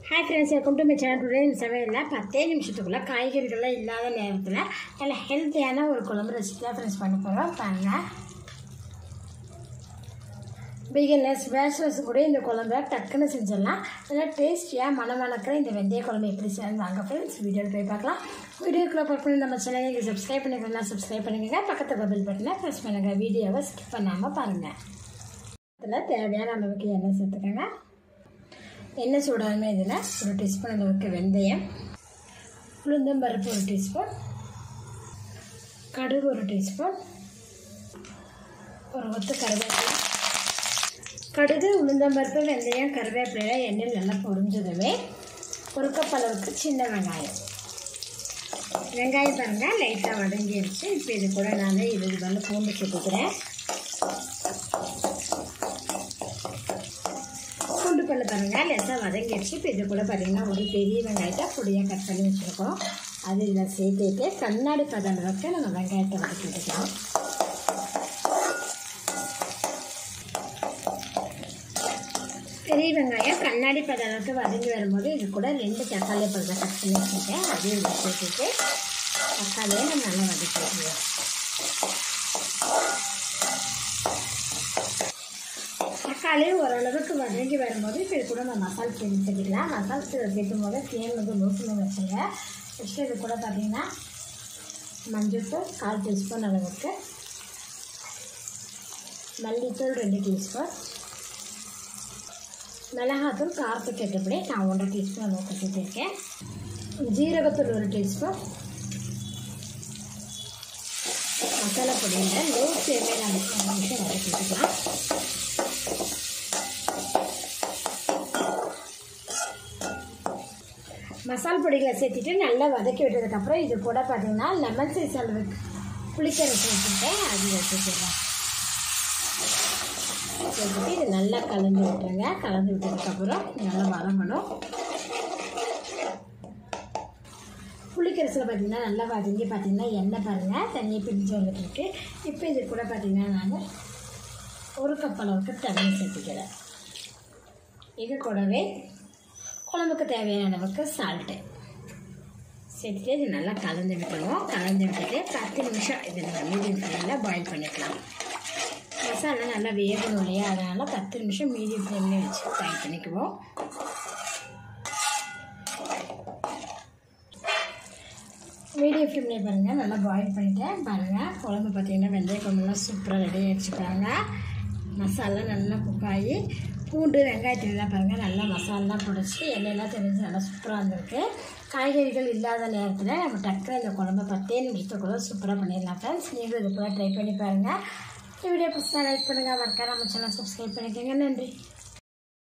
Hi friends, welcome to my channel. Today in சமையல்ல 10 நிமிஷத்துக்குள்ள காய்கறிகள் இல்லாத நேரத்துல நல்ல ஹெல்தியான ஒரு குழம்பு ரெசிபி ஃப்ரெண்ட்ஸ் பண்ண போறோம். பாருங்க. பிகினர்ஸ் பேச்சுலர்ஸ் கூட இந்த குழம்பை டக்குன்னு செஞ்சிடலாம். நல்லா டேஸ்டியா மணமணக்கிற இந்த வெந்தய குழம்பு எப்படி செய்யணும் வாங்க ஃப்ரெண்ட்ஸ் வீடியோ போய் பார்க்கலாம். வீடியோக்குள்ள பார்க்கணும் நம்ம சேனலை சப்ஸ்கிரைப் பண்ணிக்கலாம். சப்ஸ்கிரைப் பண்ணிக்கங்க. பக்கத்துல பெல் பட்டனை பிரஸ் பண்ணுங்க. வீடியோவை ஸ்கிப் பண்ணாம பாருங்க. இதில் தேவையான அளவுக்கு எண்ணெய் சேர்த்துக்கங்க. எண்ணெய் சூடாமே இதில் ஒரு டீஸ்பூன் அளவுக்கு வெந்தயம், உளுந்தம்பருப்பு ஒரு டீஸ்பூன், கடுகு ஒரு டீஸ்பூன், ஒரு கொத்து கருவேப்பிலை. கடுகு, உளுந்தம்பருப்பு, வெந்தயம், கருவேப்பிலை எண்ணெயில் நல்லா பொரிஞ்சதுமே ஒரு கப் அளவுக்கு சின்ன வெங்காயம். வெங்காயம் பாருங்கள் லைட்டாக வதங்கிடுச்சு. இப்போ இது கூட நான் 20 பல்லு பூண்டு சேர்த்துக்கிறேன். பூண்டு பல்லு பாருங்கள் லேசாக வதங்கிடுச்சு. இப்போ இது கூட பார்த்தீங்கன்னா ஒரு பெரிய வெங்காயத்தை பொடியாக கட் பண்ணி வச்சுருக்கோம். அது இதில் சேர்த்துட்டு கண்ணாடி பதம் அளவுக்கு நம்ம வெங்காயத்தை வதக்கி விட்டுக்கலாம். பெரிய வெங்காயம் கண்ணாடி பதம் அளவுக்கு வதங்கி வரும்போது இது கூட 2 தக்காளி பழத்தை கட் பண்ணி வச்சுருக்கேன். அதையும் இதில் சேர்த்துட்டு தக்காளியை நம்ம நல்லா வதக்கி விட்டுருவோம். தக்காளி ஓரளவுக்கு வதங்கி வரும்போது இப்போ இது கூட நம்ம மசாலா சேர்த்துக்கலாம். மசாலா சேர்க்கும் போது ஃப்ளேம் வந்து லோ ஃப்ளேம் வச்சுங்க. ஃபஸ்ட்டு இது கூட பார்த்திங்கன்னா மஞ்சள்தூள் 1/4 டீஸ்பூன் அளவுக்கு, மல்லித்தூள் 2 டீஸ்பூன், மிளகாத்தூள் காரத்துக்கு ஏற்றபடி நான் 1/2 டீஸ்பூன் அளவுக்கு சேர்த்துருக்கேன், ஜீரகத்தூள் 1 டீஸ்பூன். மசாலா பொடியில் லோ ஃப்ளேமே நம்ம 1 நிமிஷம் வதக்கிக்கலாம். மசாலா பொடிகளை சேர்த்துட்டு நல்லா வதக்கி விட்டதுக்கப்புறம் இது கூட பார்த்திங்கன்னா லெமன் சைஸ் அளவுக்கு புளிக்கரைச்சி வச்சுருக்கேன். அது வச்சுக்கிறேன். சேர்த்துட்டு இது நல்லா கலந்து விட்டுருங்க. கலந்து விட்டதுக்கப்புறம் நல்லா வதங்கணும். புளிக்கரைச்சியில் பார்த்திங்கன்னா நல்லா வதங்கி பார்த்திங்கன்னா எண்ணெய் பாருங்கள் தண்ணியை பிடிச்சி வந்துட்டுருக்கு. இப்போ இது கூட பார்த்திங்கன்னா நான் 1 கப் அளவுக்கு தண்ணி சேர்த்துக்கிறேன். இது கூடவே குழம்புக்கு தேவையான அளவுக்கு சால்ட்டு சேர்த்துட்டு இது நல்லா கலந்து விட்டுருவோம். கலந்து விட்டுட்டு 10 நிமிஷம் இது நம்ம மீடியம் ஃப்ளேமில் பாயில் பண்ணிக்கலாம். மசாலா நல்லா வேகணும் இல்லையா, அதனால் 10 நிமிஷம் மீடியம் ஃப்ளேம்லேயே வச்சு பாயில் பண்ணிக்குவோம். மீடியம் ஃப்ளேம்லேயே பாருங்கள் நல்லா பாயில் பண்ணிவிட்டேன். பாருங்கள் குழம்பு பார்த்திங்கன்னா வெந்தய குழம்புலாம் சூப்பராக ரெடி ஆகிடுச்சு. பாருங்கள் மசாலா நல்லா குக்காகி பூண்டு வெங்காயத்துலாம் பாருங்கள் நல்லா மசாலாம் பிடிச்சி எண்ணெயெல்லாம் தெரிஞ்சு நல்லா சூப்பராக இருந்திருக்கு. காய்கறிகள் இல்லாத நேரத்தில் நம்ம டக்குனு இந்த குழம்பு 10 நிமிஷத்துக்குள்ள சூப்பராக பண்ணிடலாம் ஃப்ரெண்ட்ஸ். நீங்களும் இது கூட ட்ரை பண்ணி பாருங்கள். இந்த வீடியோ பிடிச்சா லைக் பண்ணுங்கள். மறக்காம நம்ம சேனல் சப்ஸ்கிரைப் பண்ணிக்கோங்க. நன்றி.